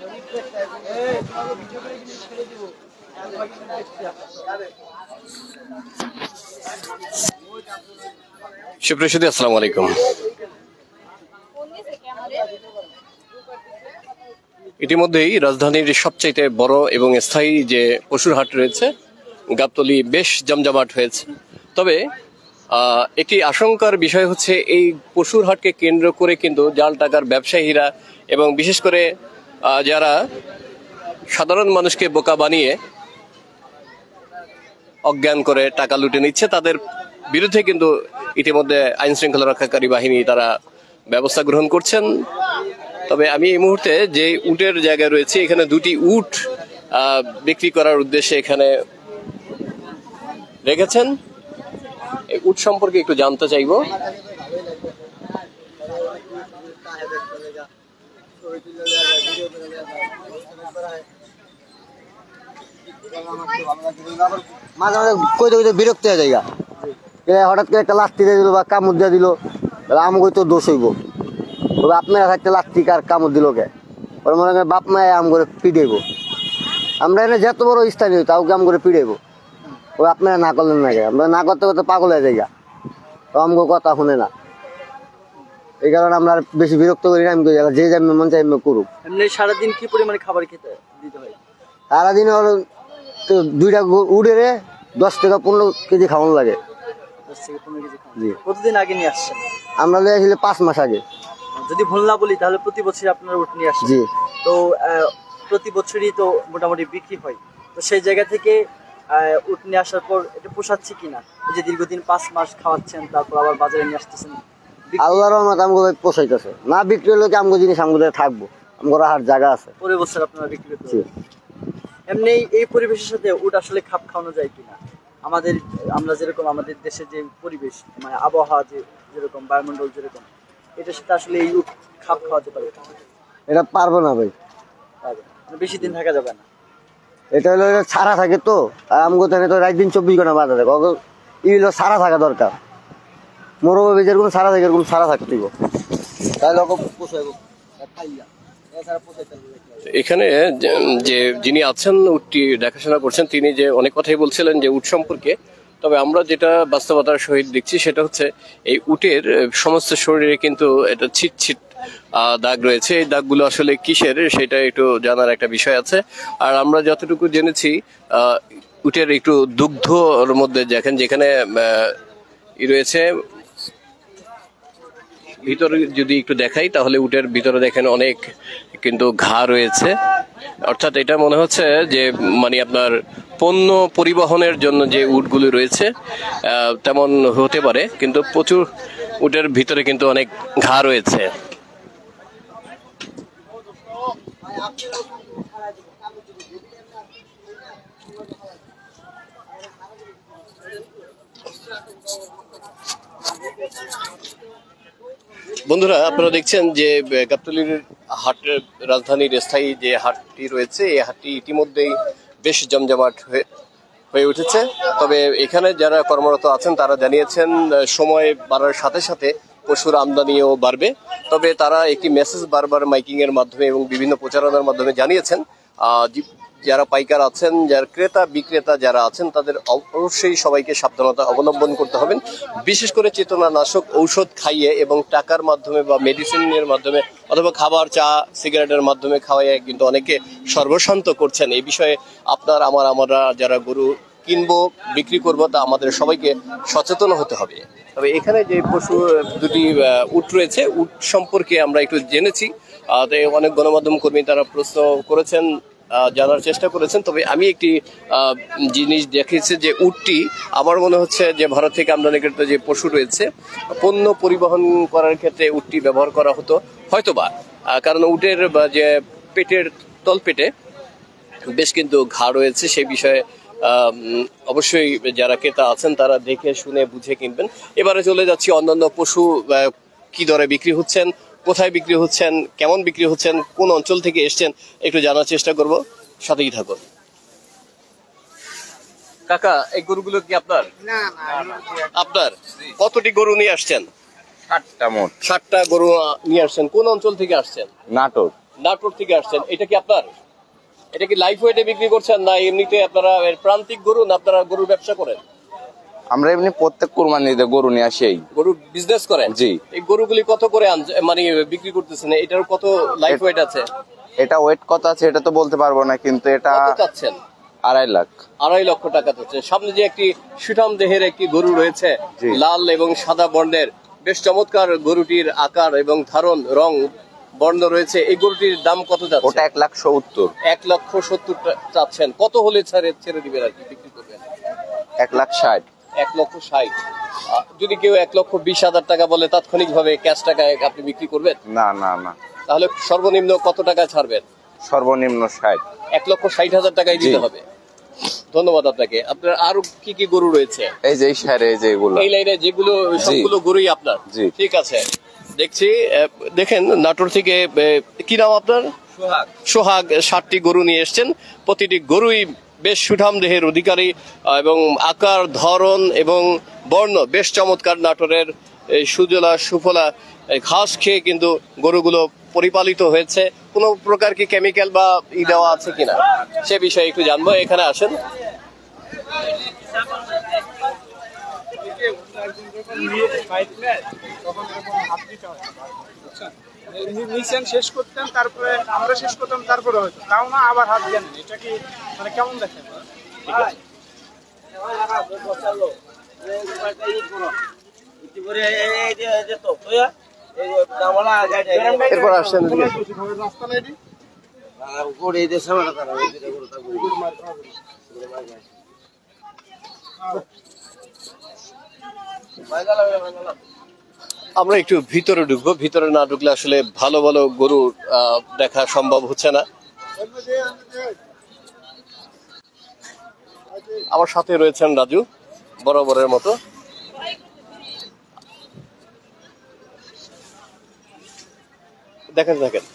সুপ্রিয় সুধী, আসসালামু আলাইকুম। ইতিমধ্যেই রাজধানীর সবচাইতে বড় এবং স্থায়ী যে পশুর হাট রয়েছে গাবতলী বেশ জমজমাট হয়েছে। তবে একটি আশঙ্কার বিষয় হচ্ছে এই পশুর হাটকে কেন্দ্র করে কিন্তু জাল টাকার ব্যবসায়ীরা এবং বিশেষ করে যারা সাধারণ মানুষকে বোকা বানিয়ে অজ্ঞান করে টাকা লুটে নিচ্ছে তাদের বিরুদ্ধে কিন্তু ইতিমধ্যে আইন শৃঙ্খলা রক্ষাকারী বাহিনী তারা ব্যবস্থা গ্রহণ করছেন। তবে আমি এই মুহূর্তে যে উটের জায়গায় রয়েছে, এখানে দুটি উট বিক্রি করার উদ্দেশ্যে এখানে রেখেছেন। এই উট সম্পর্কে একটু জানতে চাইব। মাঝে মাঝে কইতে কইতে বিরক্ত হয়ে যায়, হঠাৎ করে একটা লাস্তি দিয়ে দিল বা কামড় দিয়ে দিল, আমাকে তো দোষ হইব। তবে আপনারা থাকতে লাস্তি কার কামড় দিল কে, ওর মনে করেন বাপ মায় আম করে পিড়াইব। আমরা এনে যত বড় স্থানীয় তাও আম করে পিড়াইব। ওই আপনারা না করলেন না, আমরা না করতে করতে পাগল হয়ে যাই, আমগো কথা শুনে না। এই কারণে আমরা বেশি বিরক্ত করি না। আমি যে যাবে মন চাই করুক। সারাদিন কি পরিমাণে খাবার খেতে দিতে হয়? সারাদিন হলো দুইটা উড়ে 10 থেকে 15 কেজি খাওয়ানো লাগে। 10 থেকে 15 কেজি খাওয়ানো। জি। কতদিন আগে নিয়ে আসছেন? আমরা নিয়ে আসলে 5 মাস আগে। যদি ভুল না বলি তাহলে প্রতি বছর আপনারা উট নিয়ে আসেন? জি। তো প্রতি বছরই তো মোটামুটি বিক্রি হয়, তো সেই জায়গা থেকে উট নিয়ে আসার পর এটা পোষাচ্ছে কিনা? এই যে দীর্ঘদিন 5 মাস খাওয়াচ্ছেন, তারপর আবার বাজারে নিয়ে আসতেছেন, আল্লাহর রহমত আমগো পোষাইতেছে। না বিক্রি হলে কি আমগো জিনিস আমগো থাকবো, আমগো রাখার জায়গা আছে। পরের বছর আপনারা বিক্রি করতে। এমনি এই পরিবেশের সাথে উট আসলে খাপ খাওয়ানো যায় কিনা? আমরা যেরকম আমাদের দেশের যে পরিবেশ, মানে আবহাওয়া যেরকম, বায়ুমণ্ডল যেরকম, এটার সাথে আসলে এই উট খাপ খাওয়াতে পারে? এটা পারবো না ভাই, বেশি দিন থাকা যাবে না। এটা হলো ছাড়া থাকে তো, আর আমগো তো রাত দিন 24 ঘন্টা বাধা থাকে। এগুলো ছাড়া থাকা দরকার। মরুভূমি যেরকম ছাড়া থাকে এরকম ছাড়া থাকতে দিব, তাহলে পোষাইব। এখানে যে যিনি আছেন উটটি দেখাশোনা করছেন, তিনি যে অনেক কথাই বলছিলেন যে উট সম্পর্কে। তবে আমরা যেটা বাস্তবতার সহিত দেখছি সেটা হচ্ছে এই উটের সমস্ত শরীরে কিন্তু এটা ছিট ছিট দাগ রয়েছে। এই দাগগুলো আসলে কিসের সেটা একটু জানার একটা বিষয় আছে। আর আমরা যতটুকু জেনেছি উটের একটু দুগ্ধর মধ্যে দেখেন যেখানে রয়েছে, ভিতরে যদি একটু দেখাই তাহলে উটের ভিতরে দেখেন অনেক কিন্তু ঘা রয়েছে। অর্থাৎ এটা মনে হচ্ছে যে মানে আপনার পণ্য পরিবহনের জন্য যে উটগুলো রয়েছে তেমন হতে পারে, কিন্তু প্রচুর উটের ভিতরে কিন্তু অনেক ঘা রয়েছে। বন্ধুরা, আপনারা দেখছেন যে গাবতলীর হাটের রাজধানীর স্থায়ী যে হাটটি রয়েছে, এই হাটটি ইতিমধ্যেই বেশ জমজমাট হয়ে উঠেছে। তবে এখানে যারা কর্মরত আছেন তারা জানিয়েছেন সময় বাড়ার সাথে সাথে পশুর আমদানিও বাড়বে। তবে তারা একটি মেসেজ বারবার মাইকিং এর মাধ্যমে এবং বিভিন্ন প্রচারণার মাধ্যমে জানিয়েছেন যারা পাইকার আছেন, যারা ক্রেতা বিক্রেতা যারা আছেন তাদের অবশ্যই সবাইকে সাবধানতা অবলম্বন করতে হবে। বিশেষ করে চেতনানাশক ঔষধ খাইয়ে এবং টাকার মাধ্যমে বা মেডিসিনের মাধ্যমে অথবা খাবার, চা, সিগারেটের মাধ্যমে খাওয়াইয়ে কিন্তু অনেকে সর্বশান্ত করছেন। এই বিষয়ে আমরা যারা গরু কিনবো, বিক্রি করবো, তা আমাদের সবাইকে সচেতন হতে হবে। তবে এখানে যে পশু দুটি উট রয়েছে, উট সম্পর্কে আমরা একটু জেনেছি। অনেক গণমাধ্যম কর্মী তারা প্রশ্ন করেছেন, জানার চেষ্টা করেছেন। তবে আমি একটি জিনিস দেখেছি যে উটটি আমার মনে হচ্ছে যে ভারত থেকে আমদানিকৃত যে পশু রয়েছে পণ্য পরিবহন করার ক্ষেত্রে উটটি ব্যবহার করা হতো হয়তোবা, কারণ উটের যে পেটের তলপেটে বেশ কিন্তু ঘা রয়েছে। সেই বিষয়ে অবশ্যই যারা ক্রেতা আছেন তারা দেখে শুনে বুঝে কিনবেন। এবারে চলে যাচ্ছি অন্যান্য পশু কি দরে বিক্রি হচ্ছেন, কোথায় বিক্রি হচ্ছেন, কেমন বিক্রি হচ্ছেন, কোন অঞ্চল থেকে এসছেন একটু জানার চেষ্টা করব। সাথেই থাকুন। কাকা, এই গরুগুলো কি আপনার? আপনার কতটি গরু নিয়ে আসছেন? 7টা মোট। 7টা গরু নিয়ে আসছেন। কোন অঞ্চল থেকে আসছেন? নাটোর। নাটোর থেকে আসছেন, এটা কি আপনার? এটা কি লাইফ ওয়েটে বিক্রি করছেন না এমনিতে আপনারা প্রান্তিক গরু, না আপনারা গরুর ব্যবসা করেন? আমরা এমনি প্রত্যেক কুরবানিতে গরু নিয়ে আসি। গরুর বিজনেস করেন? জি। এই গরুগুলি কত করে মানে বিক্রি করতেছেন? এটার কত লাইফ ওয়েট আছে? এটা ওয়েট কত আছে এটা তো বলতে পারবো না, কিন্তু এটা কত চাচ্ছেন? 2.5 লাখ। 2.5 লক্ষ টাকা চাচ্ছেন। সামনে যে একটি সুঠাম দেহের একটি গরু রয়েছে, জি। লাল এবং সাদা বর্ণের, বেশ চমৎকার গরুটির আকার এবং ধারণ রং বর্ণ রয়েছে, এই গরুটির দাম কত যাচ্ছে? ওটা 1,70,000। 1,70,000 চাচ্ছেন। কত হলে ছেড়ে দিবেন আর কি, বিক্রি করবেন? 1,60,000। 1,60,000। যদি কেউ 1,20,000 টাকা বলে তাৎক্ষণিকভাবে ক্যাশ টাকায় আপনি বিক্রি করবেন? না না না, তাহলে সর্বনিম্ন কত টাকা ছাড়বেন? সর্বনিম্ন 60। 1,60,000 টাকায় দিতে জি। হবে। ধন্যবাদ আপনাকে। আপনার আরো কি কি গরু রয়েছে? এই যে এই সাইডে এই যে এগুলো। এই লাইনে যেগুলো, সবগুলো গরুই আপনার? জি। ঠিক আছে, দেখছি। দেখেন, নাটোর থেকে কি নাম আপনার? সোহাগ 60টি গরু নিয়ে এসেছেন। প্রতিটি গরুই বেশ সুঠাম দেহের অধিকারী এবং আকার, ধরন এবং বর্ণ বেশ চমৎকার। নাটোরের এই সুজলা সুফলা ঘাস খেয়ে কিন্তু গরুগুলো পরিপালিত হয়েছে। কোনো প্রকার কি কেমিক্যাল বা দেওয়া আছে কিনা সে বিষয়ে একটু জানবো। এখানে আসেন। নিছেন শেষ করতেন, তারপরে আমরা শেষ করতাম, তারপরে হয়তো তাও না আবার হাত দেন। এটা কি মানে কেমন দেখেন? এরপর আসছেন রাস্তা নাই আমরা একটু ভিতরে ঢুকবো। ভিতরে না ঢুকলে আসলে ভালো ভালো গরু দেখা সম্ভব হচ্ছে না। আমার সাথে রয়েছেন রাজু, বরাবরের মতো। দেখেন দেখেন,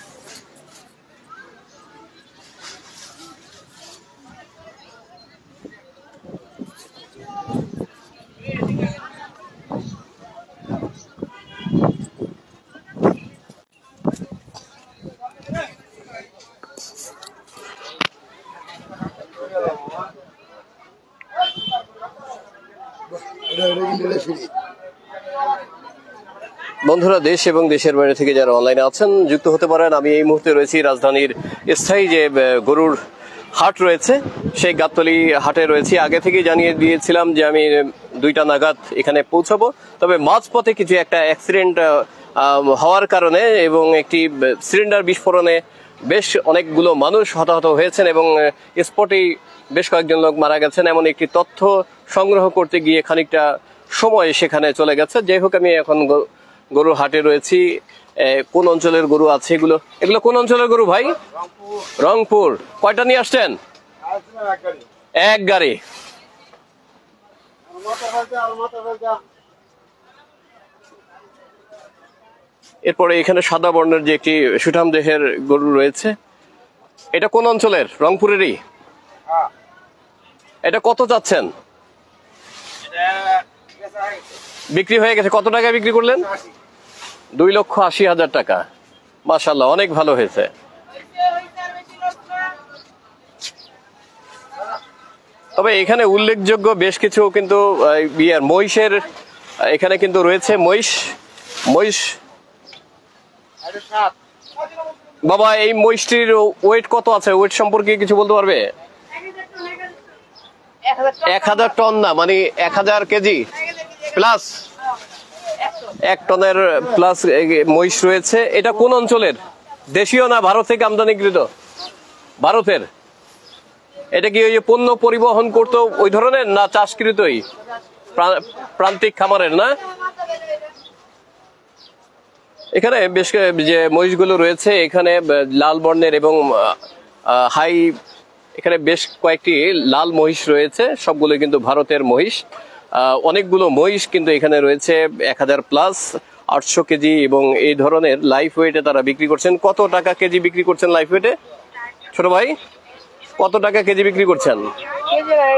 বন্ধুরা, দেশ এবং দেশের বাইরে থেকে যারা অনলাইনে আছেন যুক্ত হতে পারেন। আমি এই মুহূর্তে রয়েছি রাজধানীর স্থায়ী যে গরুর হাট রয়েছে, সেই গাবতলী হাটে রয়েছি। আগে থেকে জানিয়ে দিয়েছিলাম যে আমি 2টা নাগাদ এখানে পৌঁছাবো। তবে মাঝপথে কিছু একটা অ্যাক্সিডেন্ট হওয়ার কারণে এবং একটি সিলিন্ডার বিস্ফোরণে বেশ অনেকগুলো মানুষ হতাহত হয়েছেন এবং স্পটেই বেশ কয়েকজন লোক মারা গেছেন, এমন একটি তথ্য সংগ্রহ করতে গিয়ে খানিকটা সময় সেখানে চলে গেছে। যাই হোক, আমি এখন গরুর হাটে রয়েছি। কোন অঞ্চলের গরু আছে এগুলো? এগুলো কোন অঞ্চলের গরু ভাই? রংপুর। কয়টা নিয়ে আসছেন? এক গাড়ি। এরপরে এখানে সাদা বর্ণের যে একটি সুঠাম দেহের গরু রয়েছে, এটা কোন অঞ্চলের? রংপুরেরই। এটা কত চাচ্ছেন? বিক্রি হয়ে গেছে। কত টাকায় বিক্রি করলেন? 2,80,000 টাকা। মাশাআল্লাহ, অনেক ভালো হয়েছে। তবে এখানে উল্লেখযোগ্য বেশ কিছু কিন্তু মহিষের এখানে কিন্তু রয়েছে। মহিষ বাবা, এই মহিষটির ওয়েট কত আছে? ওয়েট সম্পর্কে কিছু বলতে পারবে? 1,000 টন না, মানে 1,000 কেজি প্লাস, 1 টনের প্লাস মহিষ রয়েছে। এটা কোন অঞ্চলের? দেশীয় না ভারত থেকে আমদানিকৃত? ভারতের। এটা কি ওই যে পণ্য পরিবহন করতো ওই ধরনের, না চাষকৃতই প্রান্তিক খামারের? না, এখানে বেশ যে মহিষগুলো রয়েছে এখানে লাল বর্ণের এবং হাই, এখানে বেশ কয়েকটি লাল মহিষ রয়েছে, সবগুলো কিন্তু ভারতের মহিষ। অনেকগুলো মহিষ কিন্তু এখানে রয়েছে, 1,000 প্লাস, 800 কেজি এবং এই ধরনের লাইফ ওয়েটে তারা বিক্রি করছেন। কত টাকা কেজি বিক্রি করছেন লাইফ ওয়েটে? ছোট ভাই, কত টাকা কেজি বিক্রি করছেন?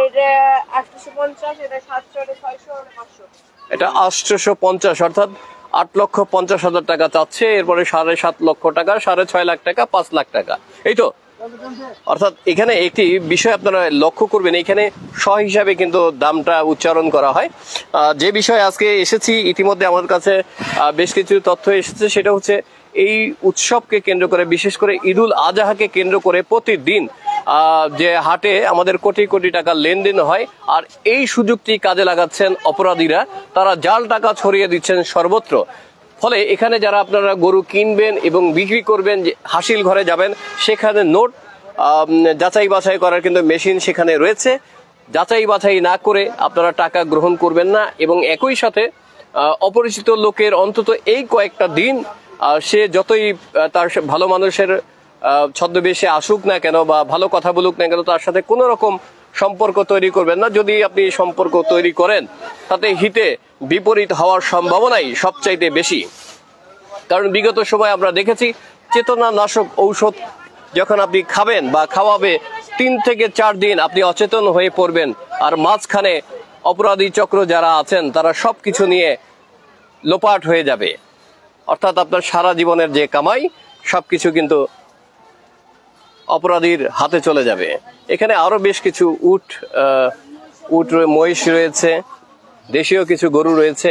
এটা 850, অর্থাৎ 8,50,000 টাকা চাচ্ছে, এরপরে 7.5 লক্ষ টাকা, 6.5 লাখ টাকা, 5 লাখ টাকা, এই তো। অর্থাৎ এখানে একটি বিষয় আপনারা লক্ষ্য করবেন, এখানে শ হিসাবে কিন্তু দামটা উচ্চারণ করা হয়। যে বিষয়ে আজকে এসেছি, ইতিমধ্যে আমার কাছে বেশ কিছু তথ্য এসেছে, সেটা হচ্ছে এই উৎসবকে কেন্দ্র করে, বিশেষ করে ঈদুল আজহাকে কেন্দ্র করে প্রতিদিন যে হাটে আমাদের কোটি কোটি টাকা লেনদেন হয়, আর এই সুযোগটি কাজে লাগাচ্ছেন অপরাধীরা। তারা জাল টাকা ছড়িয়ে দিচ্ছেন সর্বত্র। ফলে এখানে যারা আপনারা গরু কিনবেন এবং বিক্রি করবেন, যে হাসিল ঘরে যাবেন, সেখানে নোট যাচাই বাছাই করার কিন্তু মেশিন সেখানে রয়েছে। যাচাই বাছাই না করে আপনারা টাকা গ্রহণ করবেন না। এবং একই সাথে অপরিচিত লোকের অন্তত এই কয়েকটা দিন সে যতই তার ভালো মানুষের ছদ্মবেশে আসুক না কেন বা ভালো কথা বলুক না কেন, তার সাথে কোনো রকম সম্পর্ক তৈরি করবেন না। যদি আপনি সম্পর্ক তৈরি করেন, তাতে হিতে বিপরীত হওয়ার সম্ভাবনাই সবচাইতে বেশি। কারণ বিগত সময় আমরা দেখেছি, চেতনানাশক ঔষধ যখন আপনি খাবেন বা খাওয়াবে, 3 থেকে 4 দিন আপনি অচেতন হয়ে পড়বেন, আর মাঝখানে অপরাধী চক্র যারা আছেন তারা সবকিছু নিয়ে লোপাট হয়ে যাবে। অর্থাৎ আপনার সারা জীবনের যে কামাই সবকিছু কিন্তু অপরাধীর হাতে চলে যাবে। এখানে আরো বেশ কিছু উট মহিষ রয়েছে, দেশীয় কিছু গরু রয়েছে।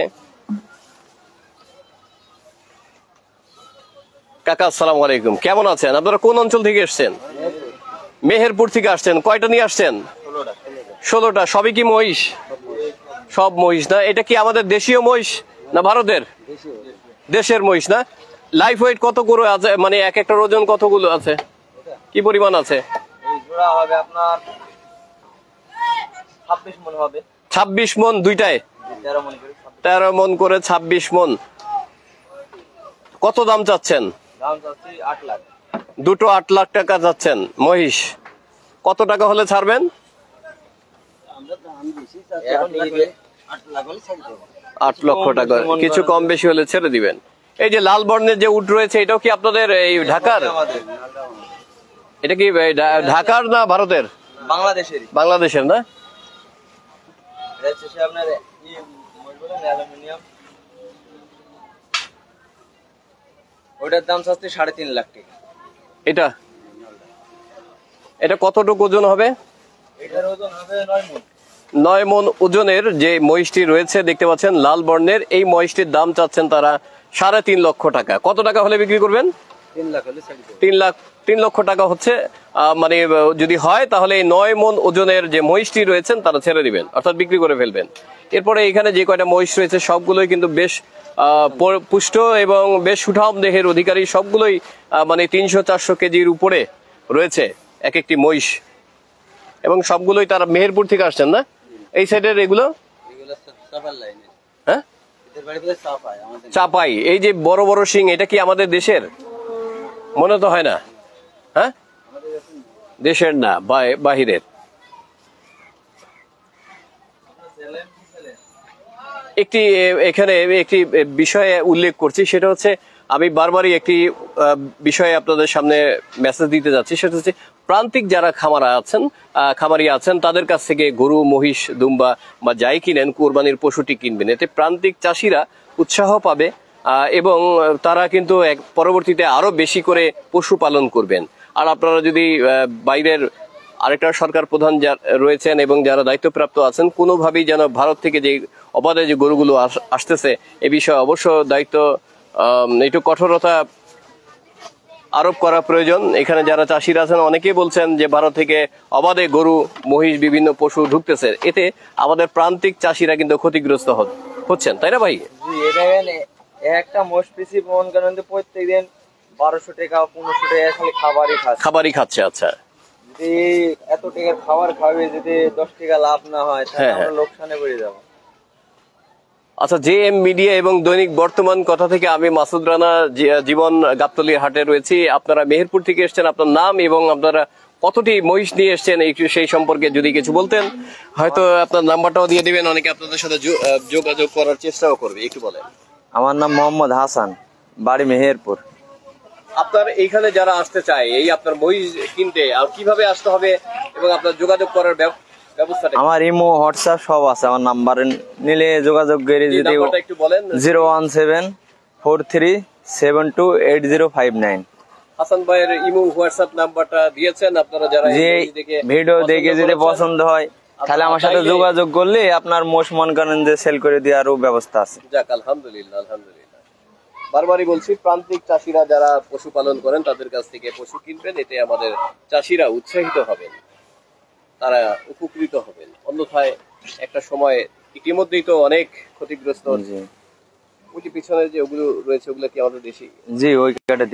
কাকা আসসালামু আলাইকুম, কেমন আছেন? আপনারা কোন অঞ্চল থেকে এসছেন? মেহেরপুর থেকে আসছেন। কয়টা নিয়ে আসছেন? 16টা। সবই কি মহিষ? সব মহিষ না? এটা কি আমাদের দেশীয় মহিষ না ভারতের? দেশের মহিষ না? লাইফ ওয়েট কত করে আছে, মানে এক একটা ওজন কতগুলো আছে, কি পরিমাণ আছে? 26 মন দুইটায়? 13 মন করে 26 মন। কত দাম চাচ্ছেন? দুটো 8 লাখ টাকা যাচ্ছেন মহিষ। কত টাকা হলে ছাড়বেন? 8 লক্ষ টাকা। কিছু কম বেশি হলে ছেড়ে দিবেন। এই যে লাল বর্ণের যে উট রয়েছে, এটাও কি আপনাদের এই ঢাকার? এটা কি ঢাকার না ভারতের? বাংলাদেশের না? ওটার দাম চাচ্ছে 3.5 লাখ টাকা। এটা কতটুকু ওজন হবে? এটার ওজন হবে 9 মণ। 9 মণ ওজনের যে মহিষটি রয়েছে দেখতে পাচ্ছেন, লাল বর্ণের এই মহিষটির দাম চাচ্ছেন তারা 3.5 লক্ষ টাকা। কত টাকা হলে বিক্রি করবেন? 3 লাখ হলে ছাড়ি দেব। 3 লক্ষ টাকা হচ্ছে, মানে যদি হয় তাহলে এই 9 মণ ওজনের যে মহিষটি রয়েছেন তারা ছেড়ে দিবেন, অর্থাৎ বিক্রি করে ফেলবেন। এরপরে এখানে যে কয়টা মহিষ রয়েছে সবগুলোই কিন্তু বেশ পুষ্ট এবং বেশ সুঠাম দেহের অধিকারী। সবগুলোই মানে 300-400 কেজির উপরে রয়েছে এক একটি মহিষ, এবং সবগুলোই তারা মেহেরপুর থেকে আসছেন না? এই সাইডের এগুলো হ্যাঁ চাপাই। এই যে বড় বড় শিং, এটা কি আমাদের দেশের? মনে তো হয় না। হ্যাঁ, দেশের না, বাহিরের। এখানে একটি বিষয়ে উল্লেখ করছি, সেটা হচ্ছে আমি বারবারই একটি বিষয়ে আপনাদের সামনে মেসেজ দিতে যাচ্ছি, সেটা হচ্ছে প্রান্তিক যারা খামারি আছেন তাদের কাছ থেকে গরু, মহিষ, দুম্বা বা যাই কিনেন, কোরবানির পশুটি কিনবেন। এতে প্রান্তিক চাষিরা উৎসাহ পাবে এবং তারা কিন্তু পরবর্তীতে আরো বেশি করে পশু পালন করবেন। আর আপনারা যদি বাইরের আরেকটা সরকার প্রধান রয়েছেন এবং যারা দায়িত্বপ্রাপ্ত আছেন, কোনোভাবেই যেন ভারত থেকে যে অবাধে যে গরুগুলো আসতেছে এ বিষয়ে অবশ্য দায়িত্ব একটু কঠোরতা আরোপ করা প্রয়োজন। এখানে যারা চাষিরা আছেন অনেকেই বলছেন যে ভারত থেকে অবাধে গরু, মহিষ, বিভিন্ন পশু ঢুকতেছে, এতে আমাদের প্রান্তিক চাষিরা কিন্তু ক্ষতিগ্রস্ত হচ্ছেন, তাই না ভাই? একটা মোষ পিসি মন করেন প্রত্যেকদিন 1200 টাকা 1500 টাকা খালি খাবারই খাচ্ছে। আচ্ছা, যদি এত টাকার খাবার খাবে, যদি 10 টাকা লাভ না হয় তাহলে আমরা লোকসানে পড়ে যাব। আচ্ছা, জেএম মিডিয়া এবং দৈনিক বর্তমান কথা থেকে আমি মাসুদ রানা, জীবন গাবতলী হাটে রয়েছি। আপনারা মেহেরপুর থেকে এসেছেন, আপনার নাম এবং আপনারা কতটি মহিষ নিয়ে এসেছেন একটু সেই সম্পর্কে যদি কিছু বলতেন, হয়তো আপনার নাম্বারটাও দিয়ে দিবেন, অনেকে আপনাদের সাথে যোগাযোগ করার চেষ্টাও করবে। একটু বলেন। আমার নাম মোহাম্মদ হাসান, বাড়ি মেহেরপুর। আপনার এইখানে যারা আসতে চায় এই আপনার মহিষ কিনতে, আর কিভাবে আসতে হবে এবং আপনার যোগাযোগ করার ব্যবস্থাটা? আমার ইমো, হোয়াটসঅ্যাপ সব আছে। আমার নাম্বার নিলে যোগাযোগ করে যদি একটু বলেন। 017 43728059। হাসান ভাইয়ের ইমো হোয়াটসঅ্যাপ নাম্বারটা দিয়েছেন, আপনারা যারা এই যে দেখে ভিডিও দেখে পছন্দ যদি করেছেন, পছন্দ হয় তাহলে আমার সাথে চাইলে- যোগাযোগ করলে আপনার মোষ মন করেন যে সেল করে দেওয়ারও ব্যবস্থা আছে। যাক আলহামদুলিল্লাহ আলহামদুলিল্লাহ। বারবারই বলছি, প্রান্তিক চাষিরা যারা পশুপালন করেন তাদের কাছ থেকে পশু কিনবেন, এতে আমাদের চাষিরা উৎসাহিত হবেন, তারা উপকৃত হবেন। অন্যথায় একটা সময় ইতিমধ্যেই তো অনেক ক্ষতিগ্রস্ত হচ্ছে। জি ওই যে পিছনে যে ওগুলো রয়েছে ওগুলো কি আমাদের দেশি? জি ওই কাটা